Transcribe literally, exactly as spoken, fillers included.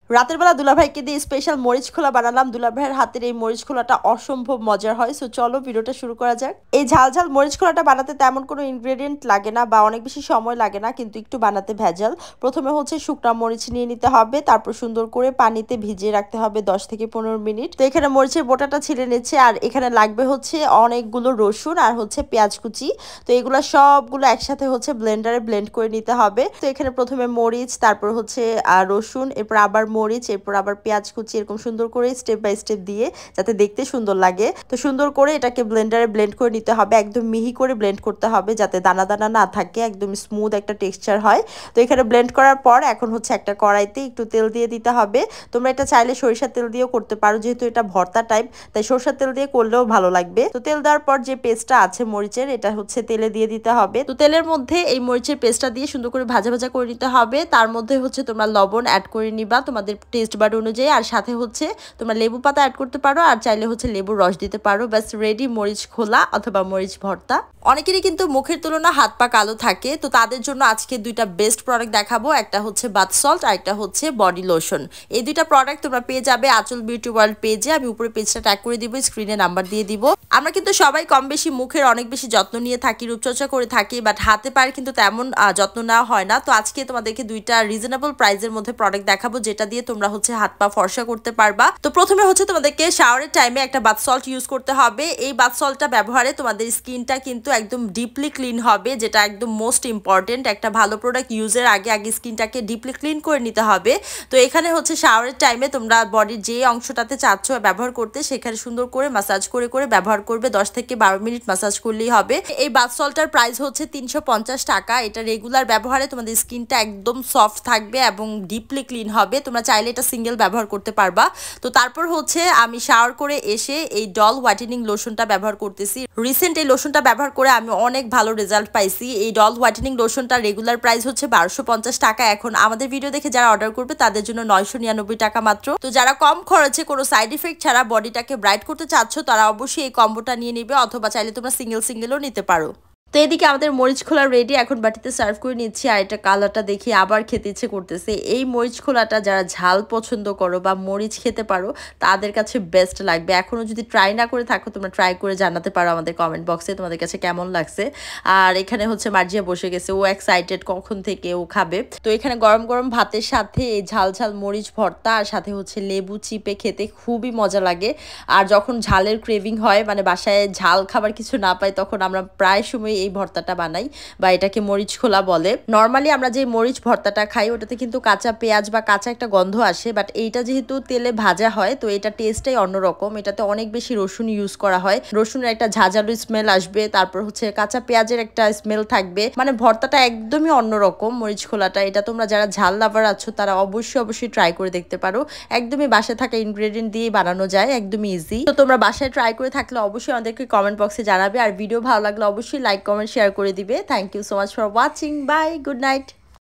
রাতের বেলা দুলাভাইকে দিয়ে স্পেশাল মরিচ খোলা বানালাম। দুলাভাইয়ের হাতের এই মরিচ খোলাটা অসম্ভব মজার হয়। সো চলো ভিডিওটা শুরু করা যাক। এই ঝাল ঝাল মরিচ খোলাটা বানাতে তেমন কোনো ইনগ্রেডিয়েন্ট লাগে না বা অনেক বেশি সময় লাগে না, কিন্তু একটু বানাতে ভেজাল। প্রথমে হচ্ছে শুকনা মরিচ নিয়ে নিতে হবে, তারপর সুন্দর করে পানিতে ভিজিয়ে রাখতে হবে দশ থেকে পনেরো মিনিট। তো এখানে মরিচের বোটাটা ছিলে নিচ্ছে, আর এখানে লাগবে হচ্ছে অনেকগুলো রসুন আর হচ্ছে পেঁয়াজ কুচি। তো এগুলো সবগুলো একসাথে হচ্ছে ব্লেন্ডারে ব্লেন্ড করে নিতে হবে। তো এখানে প্রথমে মরিচ, তারপর হচ্ছে রসুন, এরপর আবার মরিচ, এরপর আবার পেঁয়াজ কুচি এরকম সুন্দর করে স্টেপ বাই স্টেপ দিয়ে যাতে দেখতে সুন্দর লাগে। তো সুন্দর করে এটাকে ব্লেন্ডারে ব্লেন্ড করে নিতে হবে, একদম মিহি করে ব্লেন্ড করতে হবে যাতে দানা দানা না থাকে, একদম স্মুথ একটা টেক্সচার হয়। তো এখানে ব্লেন্ড করার পর এখন হচ্ছে একটা কড়াইতে একটু তেল দিয়ে দিতে হবে। তোমরা এটা চাইলে সরিষার তেল দিয়েও করতে পারো, যেহেতু এটা ভর্তা টাইপ তাই সরিষার তেল দিয়ে করলেও ভালো লাগবে। তো তেল দেওয়ার পর যে পেস্টটা আছে মরিচের, এটা হচ্ছে তেলে দিয়ে দিতে হবে। তো তেলের মধ্যে এই মরিচের পেস্টটা দিয়ে সুন্দর করে ভাজা ভাজা করে নিতে হবে। তার মধ্যে হচ্ছে তোমরা লবণ অ্যাড করে নিবা তোমাদের টেস্ট বাড অনুযায়ী, আর সাথে হচ্ছে তোমরা লেবু পাতা অ্যাড করতে পারো, আর চাইলে হচ্ছে লেবুর রস দিতে পারো। ব্যাস রেডি মরিচ খোলা অথবা মরিচ ভর্তা। অনেকেরই কিন্তু মুখের তুলনা হাত পা কালো থাকে, তো তাদের জন্য আজকে দুইটা বেস্ট প্রোডাক্ট দেখাবো। একটা হচ্ছে বাথ সল্ট আর একটা হচ্ছে বডি লোশন। এই দুইটা প্রোডাক্ট তোমরা পেয়ে যাবে আঁচল বিউটি ওয়ার্ল্ড পেজে। আমি উপরে পেজটা ট্যাগ করে দিব, স্ক্রিনে নাম্বার দিয়ে দিব। আমরা কিন্তু সবাই কম বেশি মুখের অনেক বেশি যত্ন নিয়ে থাকি, রূপচর্চা করে থাকি, বাট হাতে পায়ে কিন্তু তেমন যত্ন নেওয়া হয় না। তো আজকে তোমাদেরকে দুইটা রিজনেবল প্রাইসের মধ্যে প্রোডাক্ট দেখাবো, যেটা দিয়ে তোমরা হচ্ছে হাত পা ফর্সা করতে পারবা। তো প্রথমে হচ্ছে তোমাদেরকে শাওয়ারের টাইমে একটা বাথ সল্ট ইউজ করতে হবে। এই বাথ সল্টটা ব্যবহারে তোমাদের স্কিনটা কিন্তু একদম ডিপলি ক্লিন হবে, যেটা একদম মোস্ট ইম্পর্টেন্ট। একটা ভালো প্রোডাক্ট ইউজের আগে আগে স্কিনটাকে ডিপলি ক্লিন করে নিতে হবে। তো এখানে হচ্ছে শাওয়ারের টাইমে তোমরা বডির যে অংশটাতে চাচ্ছ ব্যবহার করতে, সেখানে সুন্দর করে মাসাজ করে করে ব্যবহার করবে। দশ থেকে বারো মিনিট মাসাজ করলেই হবে। এই বাথ সল্টটার প্রাইস হচ্ছে তিনশো পঞ্চাশ টাকা। এটা রেগুলার ব্যবহারে তোমাদের স্কিনটা একদম সফট থাকবে এবং ডিপলি ক্লিন হবে। তোমরা চাইলে এটা সিঙ্গেল ব্যবহার করতে পারবা। তো তারপর হচ্ছে আমি শাওয়ার করে এসে এই ডল হোয়াইটেনিং লোশনটা ব্যবহার করতেছি। রিসেন্ট এই লোশনটা ব্যবহার করে আমি অনেক ভালো রেজাল্ট পাইছি। এই ডল হোয়াইটেনিং লোশনটা রেগুলার প্রাইস হচ্ছে বারোশো পঞ্চাশ টাকা। এখন আমাদের ভিডিও দেখে যারা অর্ডার করবে তাদের জন্য নয়শো নিরানব্বই টাকা মাত্র। তো যারা কম খরচে কোনো সাইড ইফেক্ট ছাড়া বডিটাকে ব্রাইট করতে চাচ্ছ, তারা অবশ্যই এই কম্বোটা নিয়ে নেবে, অথবা চাইলে তোমরা সিঙ্গেল সিঙ্গেলও নিতে পারো। তো এদিকে আমাদের মরিচ খোলা রেডি, এখন বাটিতে সার্ভ করে নিচ্ছি। আর এটা কালারটা দেখে আবার খেতে ইচ্ছে করতেছে। এই মরিচ খোলাটা যারা ঝাল পছন্দ করো বা মরিচ খেতে পারো তাদের কাছে বেস্ট লাগবে। এখনও যদি ট্রাই না করে থাকো, তোমরা ট্রাই করে জানাতে পারো আমাদের কমেন্ট বক্সে তোমাদের কাছে কেমন লাগছে। আর এখানে হচ্ছে মার্জিয়া বসে গেছে, ও এক্সাইটেড কখন থেকে ও খাবে। তো এখানে গরম গরম ভাতের সাথে এই ঝাল ঝাল মরিচ ভর্তা আর সাথে হচ্ছে লেবু চিপে খেতে খুবই মজা লাগে। আর যখন ঝালের ক্রেভিং হয়, মানে বাসায় ঝাল খাবার কিছু না পাই, তখন আমরা প্রায় সময় এই ভর্তাটা বানাই, বা এটাকে মরিচ খোলা বলে। নর্মালি আমরা যে মরিচ ভর্তাটা খাই ওটাতে কিন্তু কাঁচা পেঁয়াজ বা কাঁচা একটা গন্ধ আসে, বাট এইটা যেহেতু তেলে ভাজা হয় তো এটা টেস্টটাই অন্যরকম। এটাতে অনেক বেশি রসুন ইউজ করা হয়, রসুনের একটা ঝাঁঝালু স্মেল আসবে, তারপর হচ্ছে কাঁচা পেঁয়াজের একটা স্মেল থাকবে, মানে ভর্তাটা একদমই অন্যরকম মরিচ খোলাটা। এটা তোমরা যারা ঝাল লাভার আছো তারা অবশ্যই অবশ্যই ট্রাই করে দেখতে পারো। একদমই বাসায় থাকা ইনগ্রেডিয়েন্ট দিয়ে বানানো যায়, একদমই ইজি। তো তোমরা বাসায় ট্রাই করে থাকলে অবশ্যই আমাদেরকে কমেন্ট বক্সে জানাবে, আর ভিডিও ভালো লাগলে অবশ্যই লাইক কমেন্ট শেয়ার করে দিবে। Thank you so much for watching. Bye, good night.